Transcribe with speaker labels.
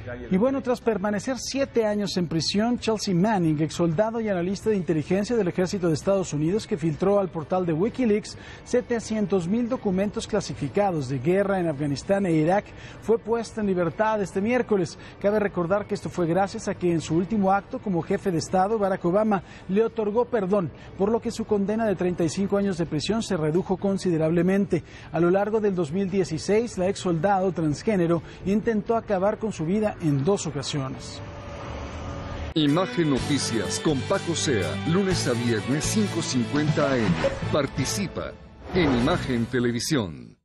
Speaker 1: Y bueno, tras permanecer 7 años en prisión, Chelsea Manning, ex soldado y analista de inteligencia del ejército de Estados Unidos, que filtró al portal de Wikileaks 700.000 documentos clasificados de guerra en Afganistán e Irak, fue puesta en libertad este miércoles. Cabe recordar que esto fue gracias a que en su último acto como jefe de Estado, Barack Obama le otorgó perdón, por lo que su condena de 35 años de prisión se redujo considerablemente. A lo largo del 2016, la ex soldado transgénero intentó acabar con su vida en 2 ocasiones.
Speaker 2: Imagen Noticias con Paco Sea, lunes a viernes 5:50 AM. Participa en Imagen Televisión.